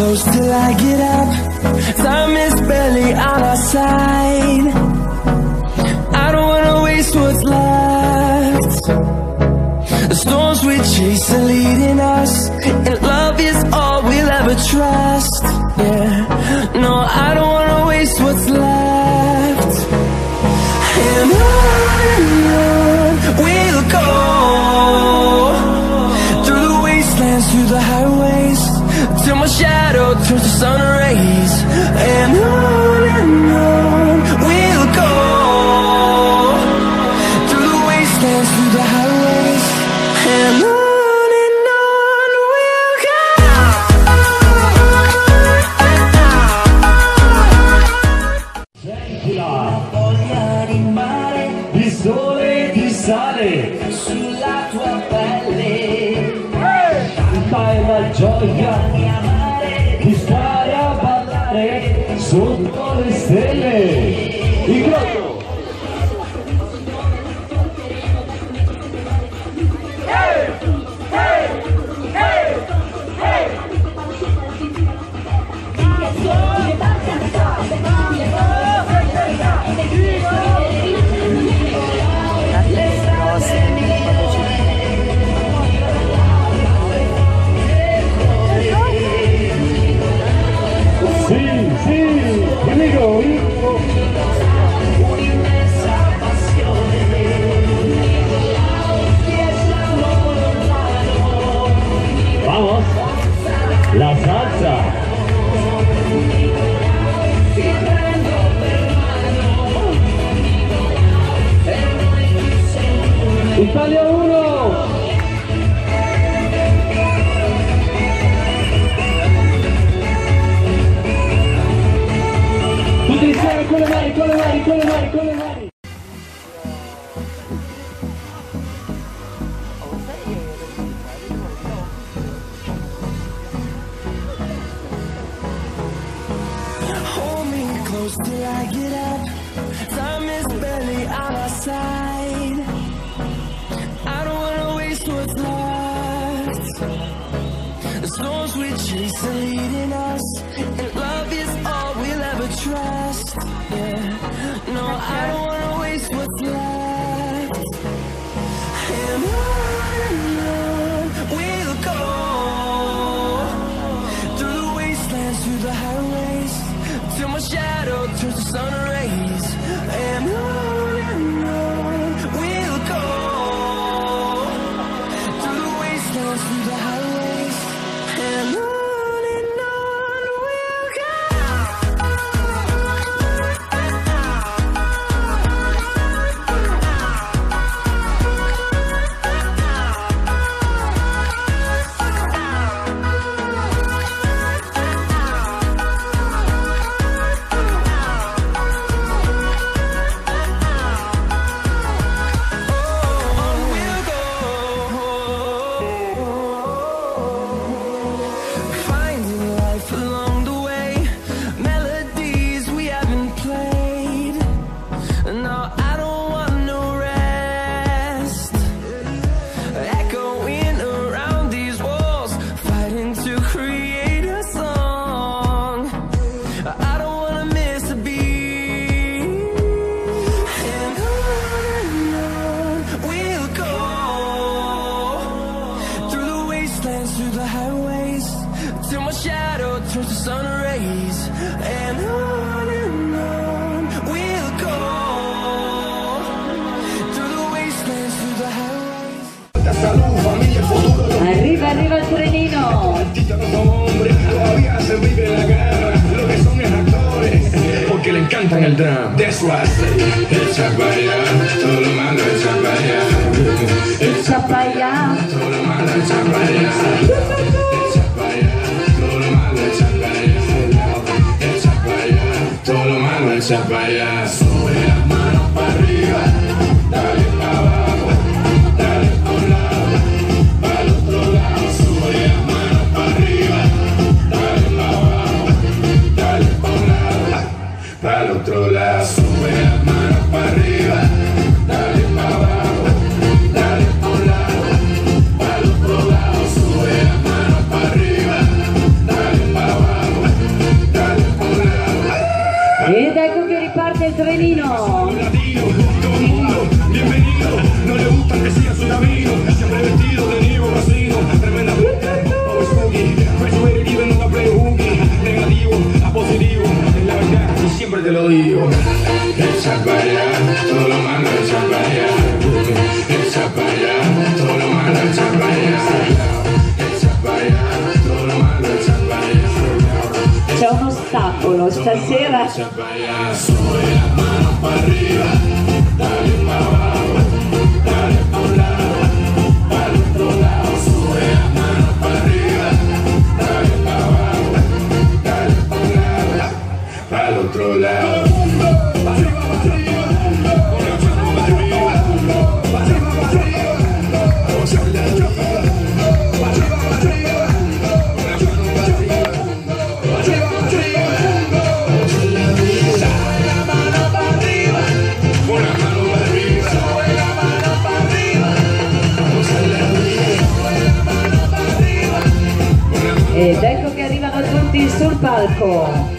close till I get up. Time is barely on our side. I don't wanna waste what's left. The storms we chase are leading us, and love is all we'll ever trust. Yeah, no, I don't wanna waste what's left. And on we'll go, through the wastelands, through the highways, till my shadow turns to sun rays. And on we'll go, through the wastelands, through the highways, and on we'll go. Sentila, voglia di mare, di sole e di sale sulla tua pelle, tanta è la gioia di stare a ballare sotto le stelle. Il grotto. Vamos, la salsa. Italia 1. Tutti insieme con le mani, con le mani, con le mani, con le mani. Till I get up, time is barely on our side. I don't wanna waste what's left. The storms we chase are leading us, and love is all we'll ever trust. Yeah, no, I don't wanna waste what's left. And on we'll go, through the wastelands, through the highways, till my shadow turns to sun rays. And on we'll go, through the wastelands, through the highways, and on we'll go. Through the highways, till my shadow turns to sun rays. And on we'll go, through the wastelands, through the highways. arriva, arriva il trenino. Todavía se vive la guerra, lo que son es actores, porque le encantan el drama. That's why I say, echa para allá, todo lo malo echa para allá. Echa para allá, todo lo malo echa para allá. Echa para allá, todo lo malo echa para allá. Echa para allá, todo lo malo echa para allá. Sube las manos para arriba, dale para abajo, dale a un lado, para el otro lado. Sube las manos para arriba, dale para abajo, dale para un lado, para el otro lado. Sube las manos para arriba. stasera. Sube la mano para arriba, dale para abajo, dale para un lado, para el otro lado. Sube la mano para arriba, dale para abajo, dale para un lado, para el otro lado. Ed ecco che arrivano tutti sul palco.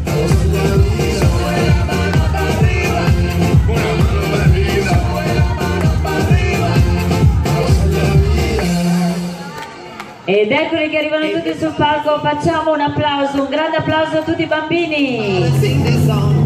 Ed eccoli che arrivano tutti sul palco, facciamo un applauso, un grande applauso a tutti i bambini.